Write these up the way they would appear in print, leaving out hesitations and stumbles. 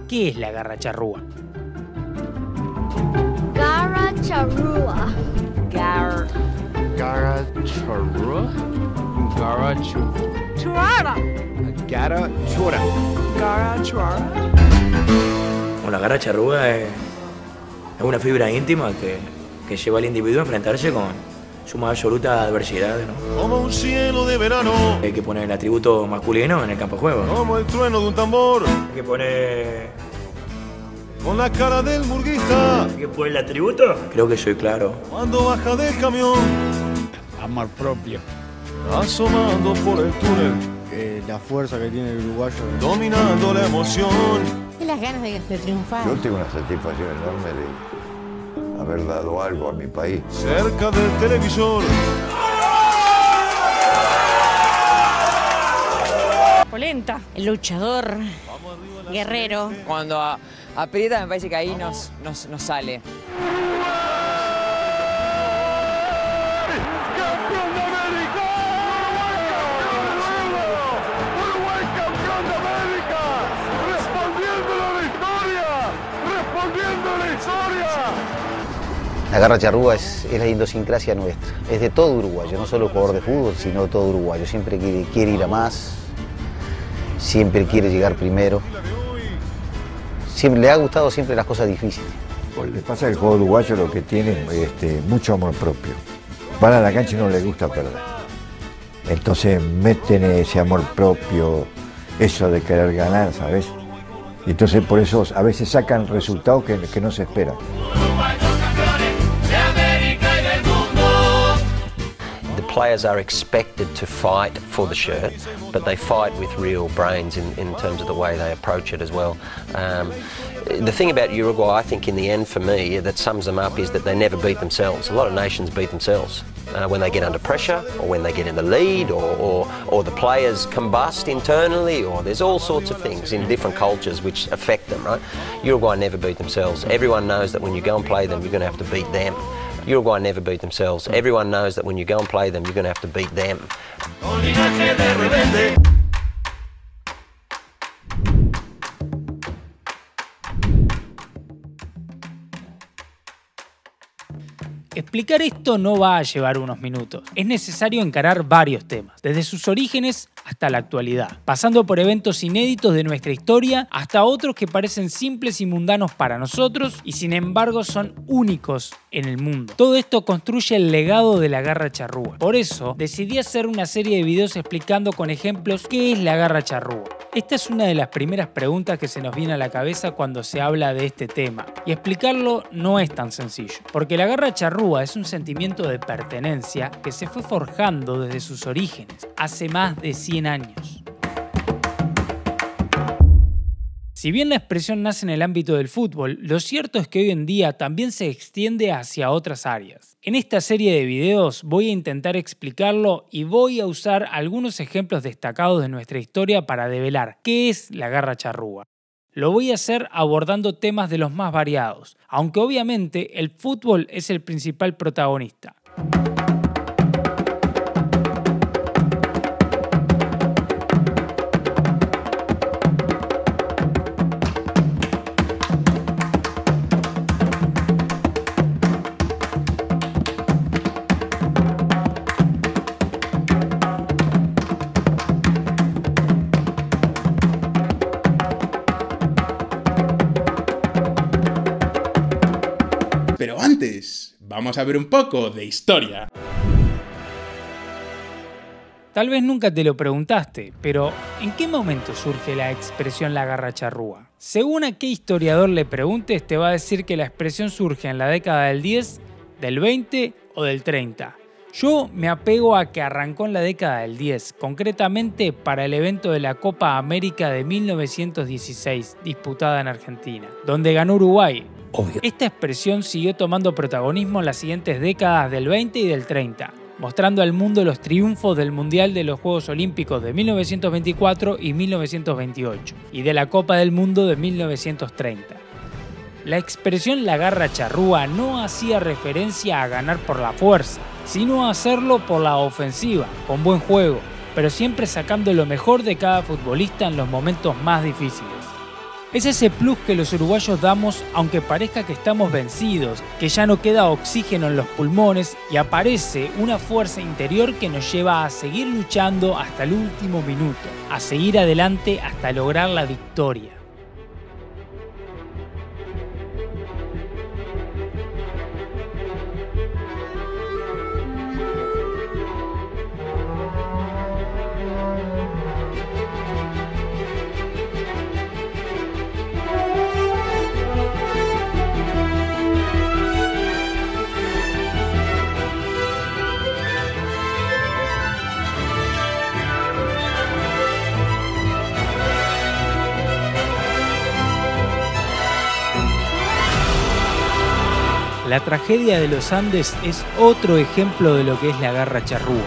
¿qué es la garra charrúa? Garra charrúa. Garra charrúa. Garra Chuara. Garra chura. Garra chura. Bueno, la garra charrúa es una fibra íntima que lleva al individuo a enfrentarse con su más absoluta adversidad, ¿no? Como un cielo de verano. Hay que poner el atributo masculino en el campo de juego, ¿no? Como el trueno de un tambor. Hay que poner... Con la cara del murguista. ¿Hay que poner el atributo? Creo que soy claro. Cuando baja del camión. Amor propio. Asomando por el túnel. La fuerza que tiene el uruguayo. Dominando la emoción. Y las ganas de triunfar. Yo tengo una satisfacción enorme de haber dado algo a mi país. Cerca del televisor. Polenta. El luchador. Guerrero. Cuando aprieta me parece que ahí nos sale. La garra charrúa es la idiosincrasia nuestra, es de todo uruguayo, no solo jugador de fútbol, sino de todo uruguayo. Siempre quiere ir a más, siempre quiere llegar primero. Siempre le ha gustado siempre las cosas difíciles. Le pasa al jugador uruguayo lo que tiene mucho amor propio. Van a la cancha y no les gusta perder. Entonces meten ese amor propio, eso de querer ganar, ¿sabes? Entonces por eso a veces sacan resultados que no se esperan. Players are expected to fight for the shirt, but they fight with real brains in terms of the way they approach it as well. The thing about Uruguay, I think in the end for me, that sums them up is that they never beat themselves. A lot of nations beat themselves when they get under pressure, or when they get in the lead, or the players combust internally, or there's all sorts of things in different cultures which affect them, right? Uruguay never beat themselves. Everyone knows that when you go and play them, you're going to have to beat them. Uruguay never beat themselves. Everyone knows that when you go and play them, you're going to have to beat them. Explicar esto no va a llevar unos minutos. Es necesario encarar varios temas, desde sus orígenes hasta la actualidad, pasando por eventos inéditos de nuestra historia hasta otros que parecen simples y mundanos para nosotros y sin embargo son únicos en el mundo. Todo esto construye el legado de la garra charrúa. Por eso decidí hacer una serie de videos explicando con ejemplos qué es la garra charrúa. Esta es una de las primeras preguntas que se nos viene a la cabeza cuando se habla de este tema, y explicarlo no es tan sencillo, porque la garra charrúa es un sentimiento de pertenencia que se fue forjando desde sus orígenes, hace más de 100 años. Si bien la expresión nace en el ámbito del fútbol, lo cierto es que hoy en día también se extiende hacia otras áreas. En esta serie de videos voy a intentar explicarlo y voy a usar algunos ejemplos destacados de nuestra historia para develar qué es la garra charrúa. Lo voy a hacer abordando temas de los más variados, aunque obviamente el fútbol es el principal protagonista. Pero antes, vamos a ver un poco de historia. Tal vez nunca te lo preguntaste, pero ¿en qué momento surge la expresión la garra charrúa? Según a qué historiador le preguntes, te va a decir que la expresión surge en la década del 10, del 20 o del 30. Yo me apego a que arrancó en la década del 10, concretamente para el evento de la Copa América de 1916, disputada en Argentina, donde ganó Uruguay. Obvio. Esta expresión siguió tomando protagonismo en las siguientes décadas del 20 y del 30, mostrando al mundo los triunfos del Mundial de los Juegos Olímpicos de 1924 y 1928, y de la Copa del Mundo de 1930. La expresión la garra charrúa no hacía referencia a ganar por la fuerza, sino a hacerlo por la ofensiva, con buen juego, pero siempre sacando lo mejor de cada futbolista en los momentos más difíciles. Es ese plus que los uruguayos damos aunque parezca que estamos vencidos, que ya no queda oxígeno en los pulmones y aparece una fuerza interior que nos lleva a seguir luchando hasta el último minuto, a seguir adelante hasta lograr la victoria. La tragedia de los Andes es otro ejemplo de lo que es la garra charrúa.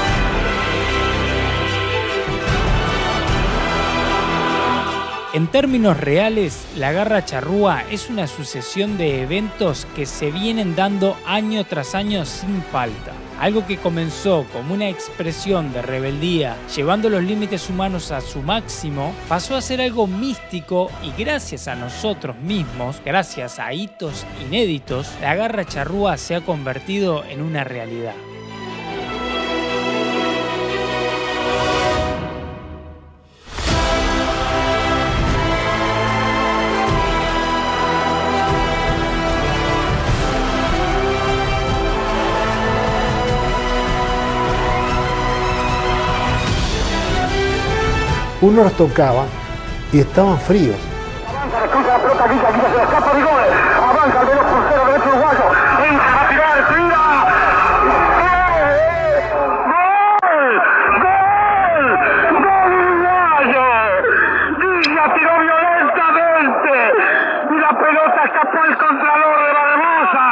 En términos reales, la garra charrúa es una sucesión de eventos que se vienen dando año tras año sin falta. Algo que comenzó como una expresión de rebeldía, llevando los límites humanos a su máximo, pasó a ser algo místico y gracias a nosotros mismos, gracias a hitos inéditos, la garra charrúa se ha convertido en una realidad. Uno los tocaba y estaban fríos. Avanza, descuida la pelota, Guilla se le escapa de gol. Avanza el veloz crucero derecho uruguayo. Entra, va a tirar, tira. ¡Gol! ¡Gol uruguayo! Guilla tiró violentamente y la pelota escapó al contralor de la Hermosa.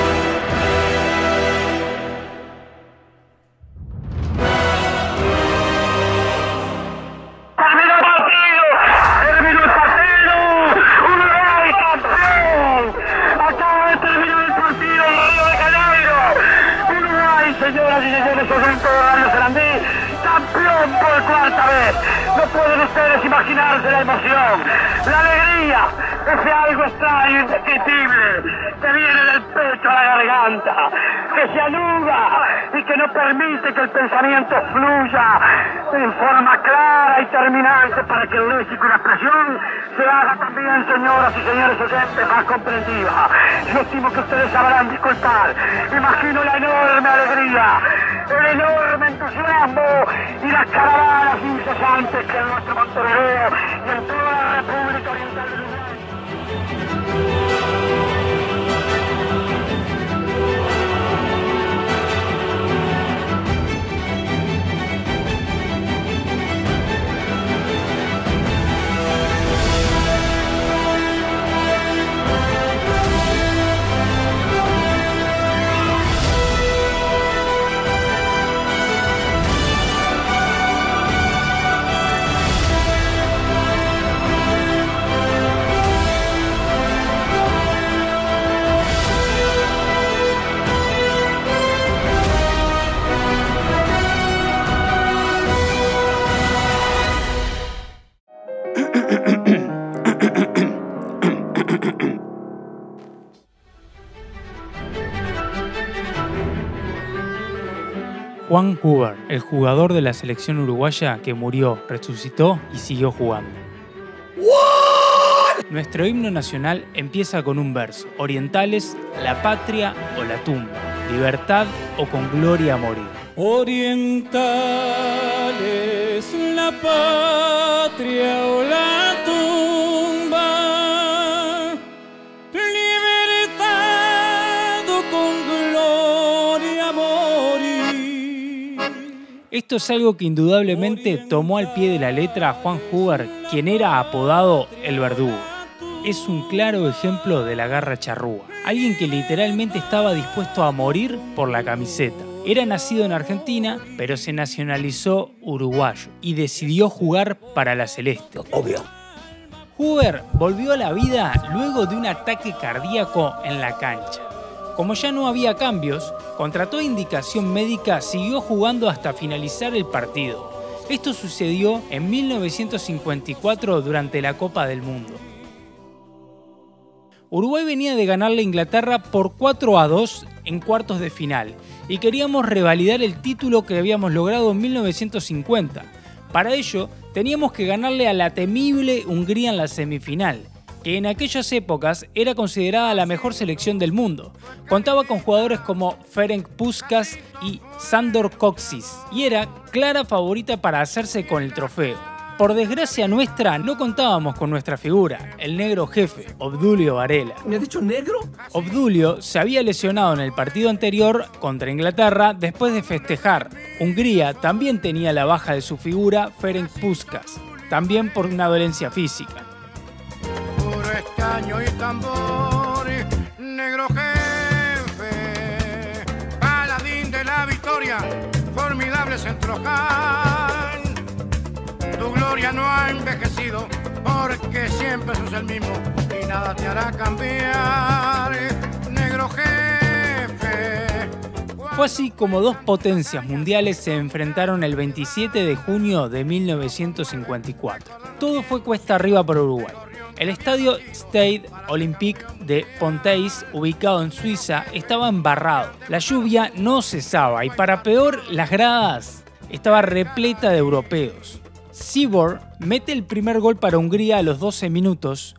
Señoras y señores, oyentes de Radio Sarandí, campeón por cuarta vez. No pueden ustedes imaginarse la emoción, la alegría, ese algo extraño, indescriptible, que viene del pecho a la garganta, que se anuda y que no permite que el pensamiento fluya en forma clara y terminante para que el léxico y la expresión se haga también, señoras y señores oyentes, más comprensiva. Yo estimo que ustedes sabrán disculpar. Imagino la enorme alegría, el enorme entusiasmo y las caravanas incesantes que en nuestro Montevideo y en toda la República Oriental del Uruguay. Juan Huber, el jugador de la selección uruguaya que murió, resucitó y siguió jugando. ¿What? Nuestro himno nacional empieza con un verso: orientales, la patria o la tumba, libertad o con gloria a morir. Orientales, la patria o la tumba, libertad o con gloria a morir. Esto es algo que indudablemente tomó al pie de la letra a Juan Huber, quien era apodado El Verdugo. Es un claro ejemplo de la garra charrúa. Alguien que literalmente estaba dispuesto a morir por la camiseta. Era nacido en Argentina, pero se nacionalizó uruguayo y decidió jugar para la Celeste. Obvio. Huber volvió a la vida luego de un ataque cardíaco en la cancha. Como ya no había cambios, contra toda indicación médica siguió jugando hasta finalizar el partido. Esto sucedió en 1954 durante la Copa del Mundo. Uruguay venía de ganarle a Inglaterra por 4-2 en cuartos de final y queríamos revalidar el título que habíamos logrado en 1950. Para ello, teníamos que ganarle a la temible Hungría en la semifinal, que en aquellas épocas era considerada la mejor selección del mundo. Contaba con jugadores como Ferenc Puskás y Sándor Kocsis, y era clara favorita para hacerse con el trofeo. Por desgracia nuestra, no contábamos con nuestra figura, el negro jefe, Obdulio Varela. ¿Me has dicho negro? Obdulio se había lesionado en el partido anterior contra Inglaterra después de festejar. Hungría también tenía la baja de su figura, Ferenc Puskás, también por una dolencia física. Puro escaño y tambor, negro jefe, paladín de la victoria, formidable centrocal. Tu gloria no ha envejecido porque siempre sos el mismo y nada te hará cambiar, negro jefe. Fue así como dos potencias mundiales se enfrentaron el 27 de junio de 1954. Todo fue cuesta arriba para Uruguay. El estadio Stade Olympique de Ponteis, ubicado en Suiza, estaba embarrado. La lluvia no cesaba y para peor, las gradas estaba repleta de europeos. Sibor mete el primer gol para Hungría a los 12 minutos.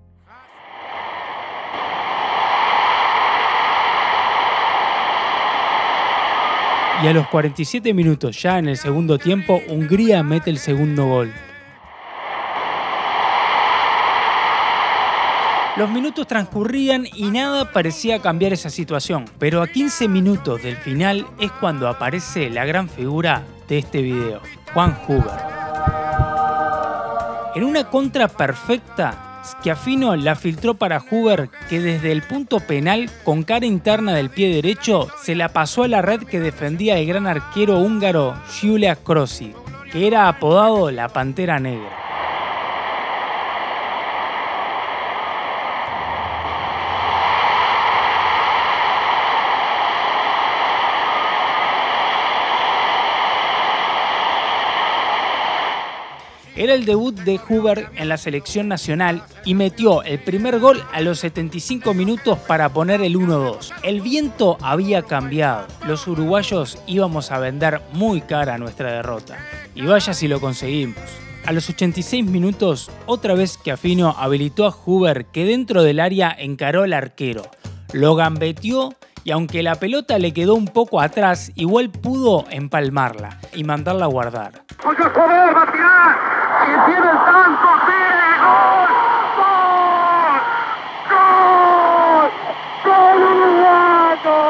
Y a los 47 minutos, ya en el segundo tiempo, Hungría mete el segundo gol. Los minutos transcurrían y nada parecía cambiar esa situación. Pero a 15 minutos del final es cuando aparece la gran figura de este video, Juan Huber. En una contra perfecta, Schiaffino la filtró para Huber, que desde el punto penal, con cara interna del pie derecho, se la pasó a la red que defendía el gran arquero húngaro Gyula Krosic, que era apodado la Pantera Negra. Era el debut de Huber en la selección nacional y metió el primer gol a los 75 minutos para poner el 1-2. El viento había cambiado. Los uruguayos íbamos a vender muy cara nuestra derrota. Y vaya si lo conseguimos. A los 86 minutos, otra vez Schiaffino habilitó a Huber, que dentro del área encaró al arquero. Lo gambeteó y aunque la pelota le quedó un poco atrás, igual pudo empalmarla y mandarla a guardar. Porque Huber va a tirar. Y tiene el tanto, tire, gol, gol, gol, gol uruguayo,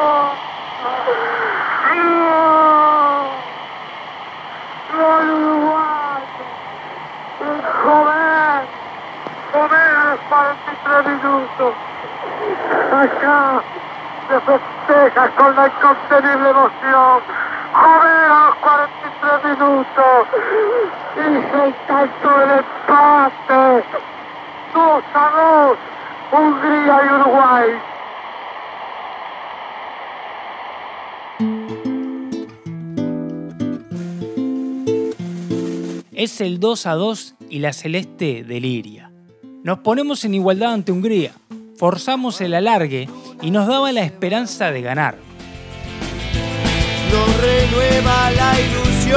gol uruguayo, Huber a los 43 minutos, acá se festeja con la incontenible emoción. Huber a los 43 minutos hizo el tanto del empate. 2-2, Hungría y Uruguay. Es el 2-2 y la celeste deliria. Nos ponemos en igualdad ante Hungría, forzamos el alargue y nos daba la esperanza de ganar. Nos renueva la ilusión.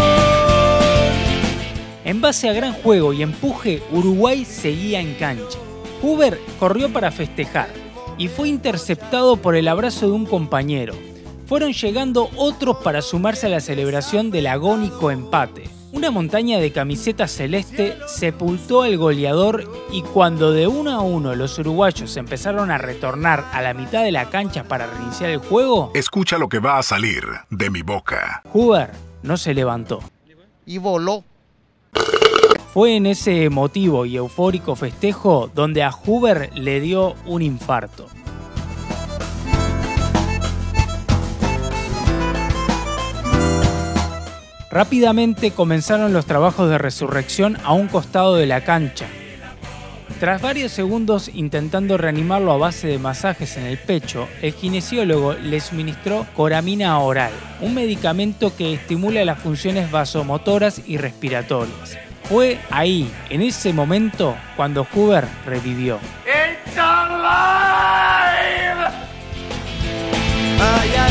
En base a gran juego y empuje, Uruguay seguía en cancha. Huber corrió para festejar y fue interceptado por el abrazo de un compañero. Fueron llegando otros para sumarse a la celebración del agónico empate. Una montaña de camisetas celeste sepultó al goleador y cuando de 1-1 los uruguayos empezaron a retornar a la mitad de la cancha para reiniciar el juego, escucha lo que va a salir de mi boca. Huber no se levantó. Y voló. Fue en ese emotivo y eufórico festejo donde a Huber le dio un infarto. Rápidamente comenzaron los trabajos de resurrección a un costado de la cancha. Tras varios segundos intentando reanimarlo a base de masajes en el pecho, el kinesiólogo le suministró coramina oral, un medicamento que estimula las funciones vasomotoras y respiratorias. Fue ahí, en ese momento, cuando Huber revivió. ¡El charlatán!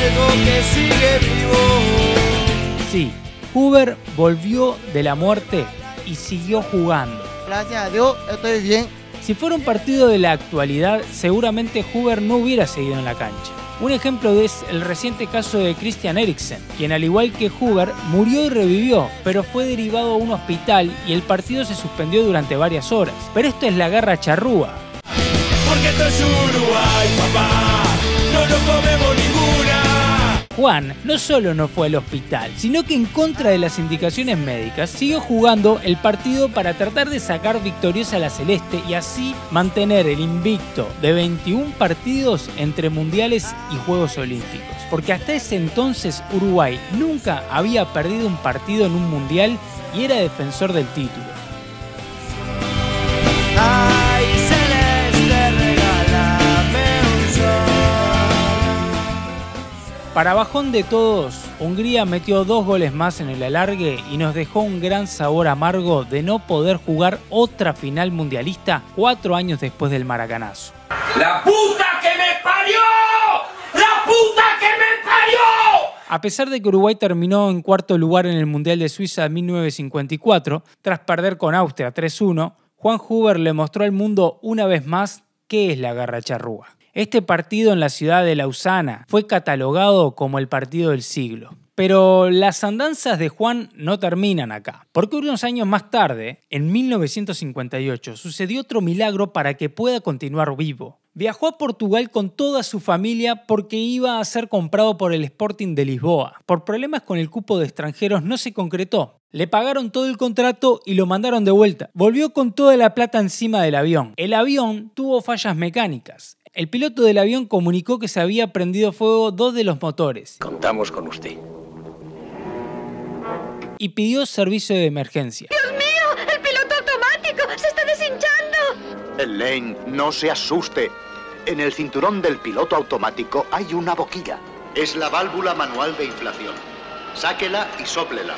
fuego que sigue vivo. Sí, Huber volvió de la muerte y siguió jugando. Gracias a Dios estoy bien. Si fuera un partido de la actualidad, seguramente Huber no hubiera seguido en la cancha. Un ejemplo es el reciente caso de Christian Eriksen, quien al igual que Huber murió y revivió, pero fue derivado a un hospital y el partido se suspendió durante varias horas. Pero esto es la garra charrúa. Porque esto es Uruguay, papá, no nos comemos ninguna. Juan no solo no fue al hospital, sino que en contra de las indicaciones médicas siguió jugando el partido para tratar de sacar victoriosa a la Celeste y así mantener el invicto de 21 partidos entre mundiales y Juegos Olímpicos. Porque hasta ese entonces Uruguay nunca había perdido un partido en un mundial y era defensor del título. Ay, Celeste, regálame un sol. Para bajón de todos, Hungría metió 2 goles más en el alargue y nos dejó un gran sabor amargo de no poder jugar otra final mundialista 4 años después del maracanazo. ¡La puta que me parió! ¡La puta que me parió! A pesar de que Uruguay terminó en cuarto lugar en el Mundial de Suiza de 1954, tras perder con Austria 3-1, Juan Huber le mostró al mundo una vez más qué es la garra charrúa. Este partido en la ciudad de Lausana fue catalogado como el partido del siglo. Pero las andanzas de Juan no terminan acá, porque unos años más tarde, en 1958, sucedió otro milagro para que pueda continuar vivo. Viajó a Portugal con toda su familia porque iba a ser comprado por el Sporting de Lisboa. Por problemas con el cupo de extranjeros no se concretó. Le pagaron todo el contrato y lo mandaron de vuelta. Volvió con toda la plata encima del avión. El avión tuvo fallas mecánicas. El piloto del avión comunicó que se había prendido fuego 2 de los motores. Contamos con usted. Y pidió servicio de emergencia. ¡Dios mío! ¡El piloto automático se está deshinchando! Elaine, no se asuste. En el cinturón del piloto automático hay una boquilla. Es la válvula manual de inflación. Sáquela y sóplela.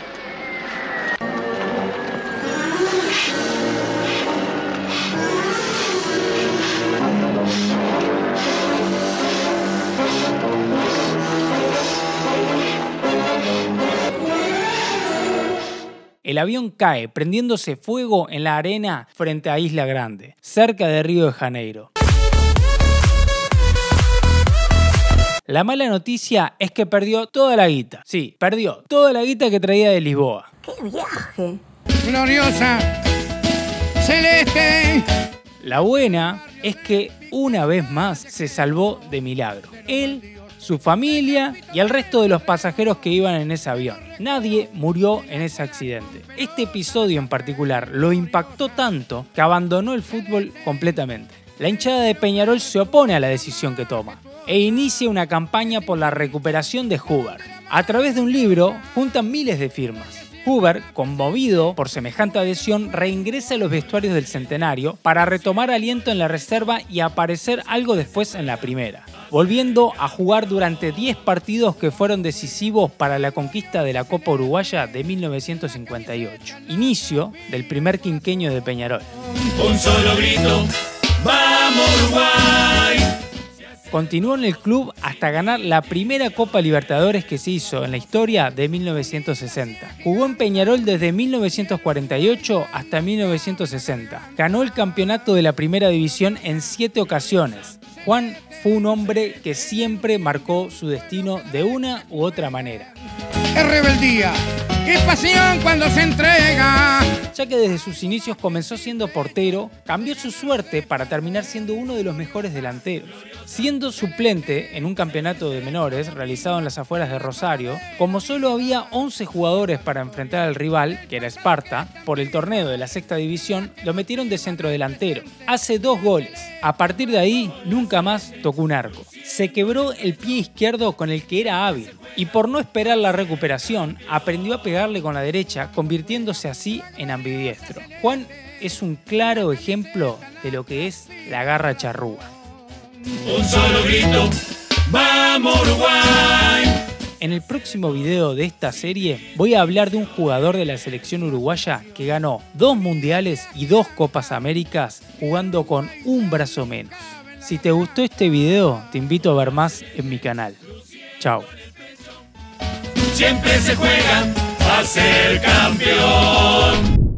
El avión cae, prendiéndose fuego en la arena frente a Isla Grande, cerca de Río de Janeiro. La mala noticia es que perdió toda la guita. Sí, perdió toda la guita que traía de Lisboa. ¡Qué viaje! Gloriosa Celeste. La buena es que una vez más se salvó de milagro. Él, su familia y el resto de los pasajeros que iban en ese avión. Nadie murió en ese accidente. Este episodio en particular lo impactó tanto que abandonó el fútbol completamente. La hinchada de Peñarol se opone a la decisión que toma e inicia una campaña por la recuperación de Huber. A través de un libro juntan miles de firmas. Huber, conmovido por semejante adhesión, reingresa a los vestuarios del centenario para retomar aliento en la reserva y aparecer algo después en la primera, volviendo a jugar durante 10 partidos que fueron decisivos para la conquista de la Copa Uruguaya de 1958, inicio del primer quinquenio de Peñarol. Un solo grito, ¡vamos Uruguay! Continuó en el club hasta ganar la primera Copa Libertadores que se hizo en la historia de 1960. Jugó en Peñarol desde 1948 hasta 1960. Ganó el campeonato de la primera división en 7 ocasiones. Juan fue un hombre que siempre marcó su destino de una u otra manera. ¡Qué rebeldía! ¡Qué pasión cuando se entrega! Ya que desde sus inicios comenzó siendo portero, cambió su suerte para terminar siendo uno de los mejores delanteros. Siendo suplente en un campeonato de menores realizado en las afueras de Rosario, como solo había 11 jugadores para enfrentar al rival, que era Esparta, por el torneo de la sexta división, lo metieron de centrodelantero. Hace 2 goles. A partir de ahí, nunca más tocó un arco. Se quebró el pie izquierdo con el que era hábil y por no esperar la recuperación, aprendió a pegarle con la derecha, convirtiéndose así en ambidiestro. Juan es un claro ejemplo de lo que es la garra charrúa. Un solo grito, ¡vamos Uruguay! En el próximo video de esta serie voy a hablar de un jugador de la selección uruguaya que ganó 2 mundiales y 2 Copas Américas jugando con un brazo menos. Si te gustó este video, te invito a ver más en mi canal. Chao. siempre se juegan a ser campeón.